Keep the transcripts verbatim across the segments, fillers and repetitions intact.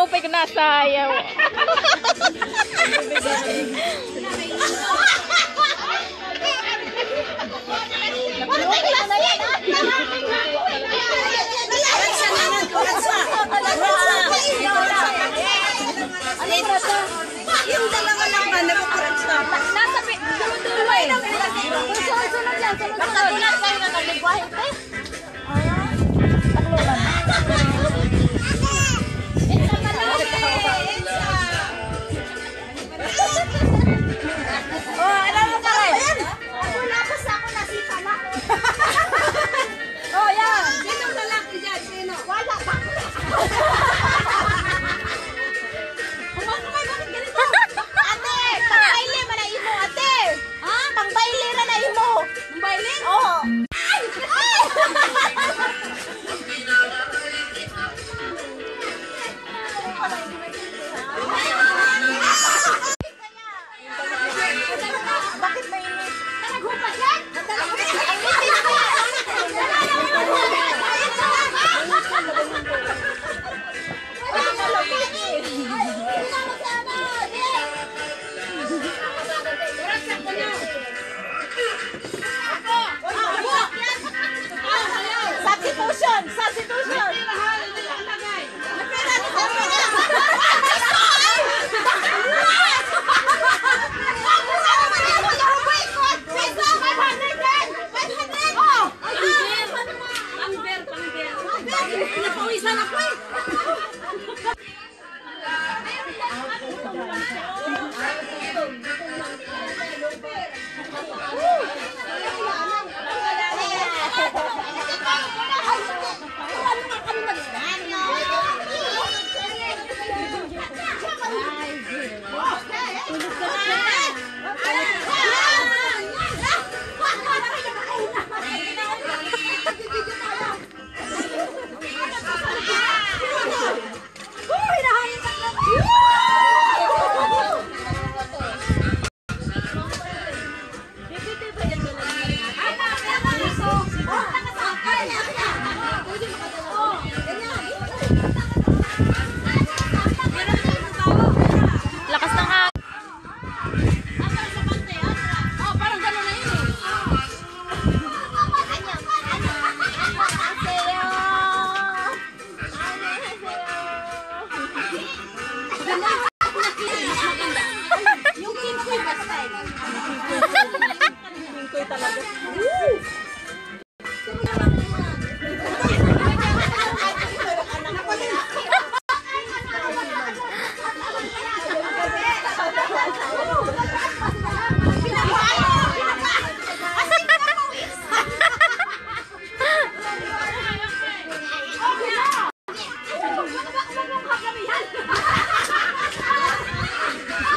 pa nasayaw. Yung dalawa lang ba nagkukurat sa Nasa dulo-dulo eh. Sunod-sunod yan, sunod-sunod. Pagkatulat kayo na nagligwahin eh. Oh, alam mo ka rin. Ako labas ako nasipa na. Oh, yan. Sino lalaki dyan? Sino? Wala pa. Ate, pangbaile man na imo, ate. Ha? Pangbaile ra na imo. Pangbaile? Oo. Bakit mainit? Naghupas yan? Ang init ko yan. Substitution! Substitution! Napawisan ako eh. Lakas ng hangin. Yung kinkoy basta eh. Kinkoy talaga.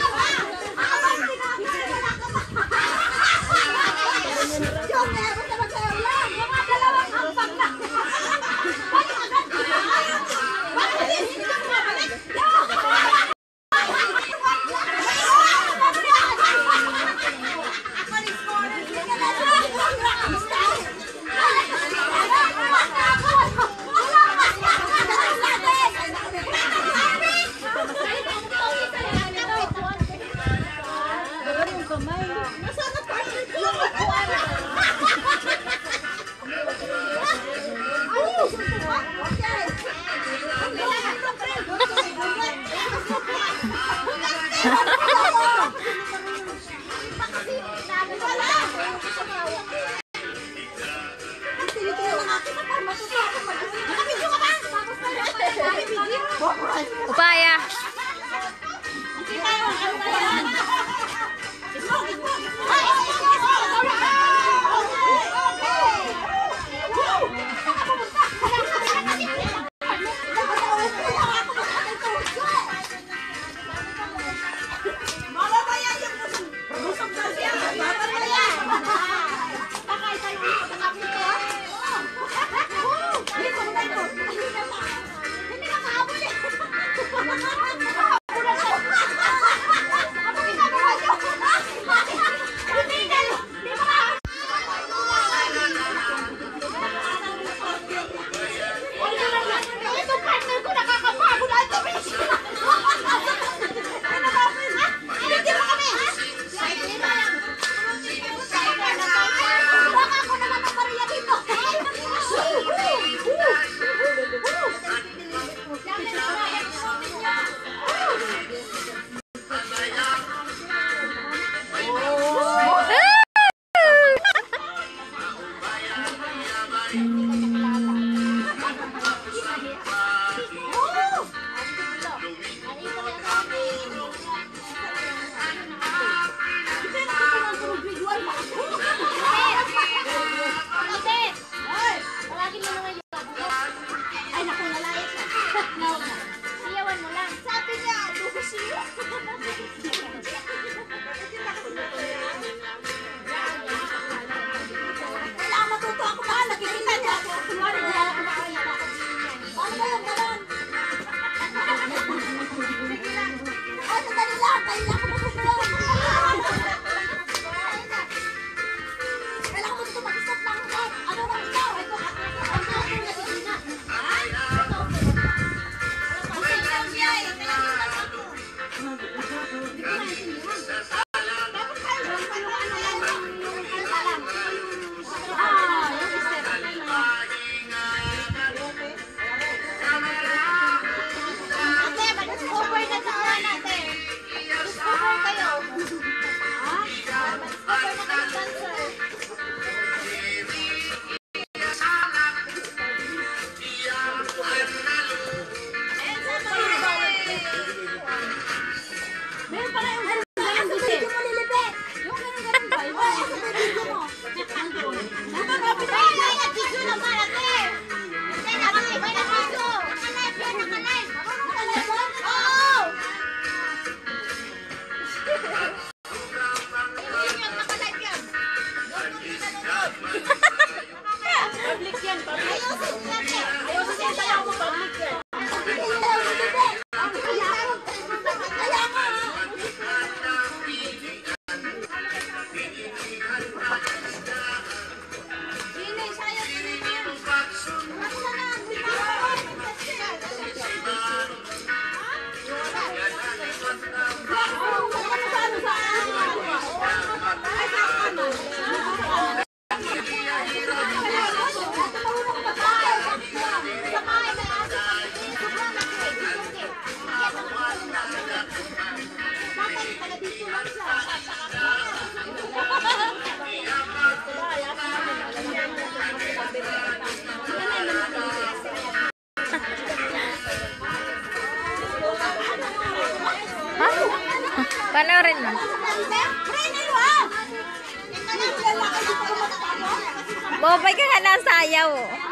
Yung Kailangan mo ito ba? Kailangan mo ito mag-stop lang. Ano ba ito? Ito, ito, ito, ito, Ate, mag-discover na sa mga natin. Discover kayo. Ha? Mag-discover na kayo dancer. Meron pala yung ganun ganun dito eh. Yung ganun ganun ba? Yung ganun mo. Napakapit Ay, ay, nag-video naman, ate. Ate, naka-live, ay, naka-video. Naka-live yan, naka-live. Naka-live ba? Oo. Yun yan, naka-live yan. public yan. Public. Ayusin mo, ate. Ayusin yan tayo mo public yan. Sino, sa'yo, sino yan? Basta na, Panoorin mo. Bobay ka nga lang sayaw.